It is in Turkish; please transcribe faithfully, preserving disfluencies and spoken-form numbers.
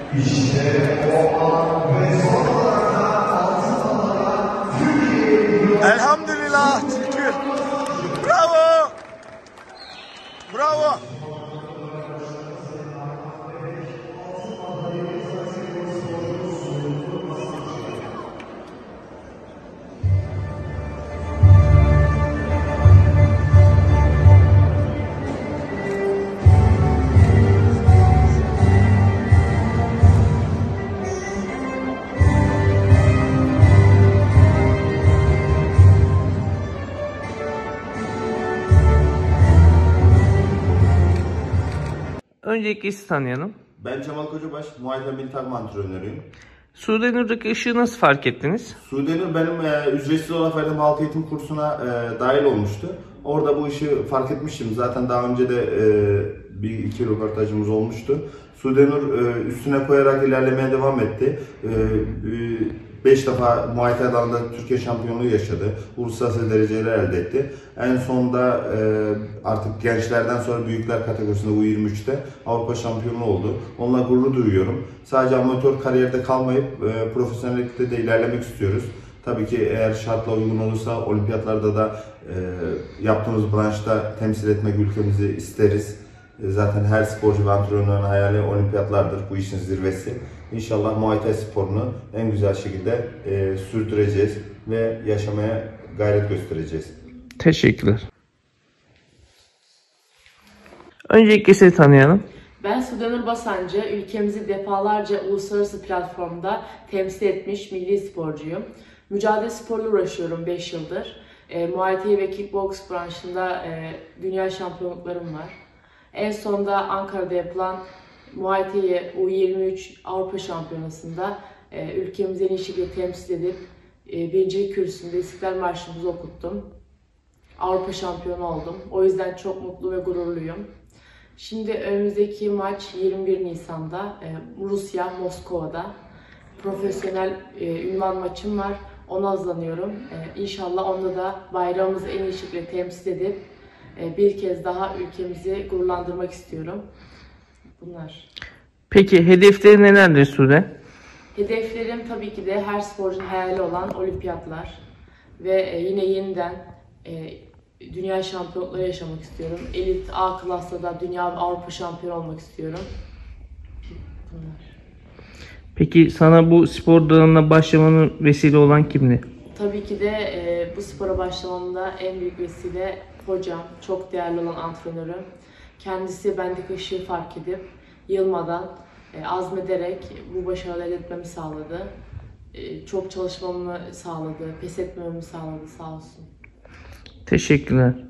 Elhamdülillah, şükür. Bravo. Bravo. Öncelikle sizi tanıyalım. Ben Cemal Kocabaş, Muay Thai milli takım antrenörüyüm. Sude Nur'daki ışığı nasıl fark ettiniz? Sude Nur benim e, ücretsiz olarak verdiğim halk eğitim kursuna e, dahil olmuştu. Orada bu işi fark etmiştim. Zaten daha önce de e, bir iki röportajımız olmuştu. Sude Nur e, üstüne koyarak ilerlemeye devam etti. beş defa Muay Thai alanında Türkiye şampiyonluğu yaşadı. Uluslararası dereceler elde etti. En sonunda e, artık gençlerden sonra büyükler kategorisinde U yirmi üçte Avrupa şampiyonu oldu. Onunla gurur duyuyorum. Sadece amatör kariyerde kalmayıp e, profesyonellikte de ilerlemek istiyoruz. Tabii ki eğer şartla uygun olursa olimpiyatlarda da e, yaptığımız branşta temsil etmek ülkemizi isteriz. Zaten her sporcu ve antrenörün hayali olimpiyatlardır, bu işin zirvesi. İnşallah Muay Thai sporunu en güzel şekilde e, sürdüreceğiz ve yaşamaya gayret göstereceğiz. Teşekkürler. Öncelikle sizi tanıyalım. Ben Sude Nur Basancı, ülkemizi defalarca uluslararası platformda temsil etmiş milli sporcuyum. Mücadele sporuyla uğraşıyorum beş yıldır. E, Muay Thai ve Kickbox branşında e, dünya şampiyonluklarım var. En sonunda Ankara'da yapılan Muay Thai U yirmi üç Avrupa Şampiyonası'nda e, ülkemizi en iyi şekilde temsil edip e, birincilik kürsüsünde İstiklal Marşımızı okuttum. Avrupa şampiyonu oldum. O yüzden çok mutlu ve gururluyum. Şimdi önümüzdeki maç yirmi bir Nisan'da e, Rusya, Moskova'da. Profesyonel e, ünvan maçım var. Ona hazırlanıyorum. E, İnşallah onda da bayrağımızı en iyi şekilde temsil edip e, bir kez daha ülkemizi gururlandırmak istiyorum. Bunlar. Peki hedefleri nelerdir Sude? Hedeflerim tabii ki de her sporcunun hayali olan olimpiyatlar. Ve e, yine yeniden e, dünya şampiyonlukları yaşamak istiyorum. Elit A klasta da dünya ve Avrupa şampiyonu olmak istiyorum. Bunlar. Peki sana bu spor dalına başlamanın vesile olan kimdi? Tabii ki de e, bu spora başlamamda en büyük vesile hocam, çok değerli olan antrenörüm. Kendisi bendeki ışığı fark edip yılmadan, e, azmederek bu başarıları elde etmemi sağladı. E, çok çalışmamı sağladı, pes etmememi sağladı, sağ olsun. Teşekkürler.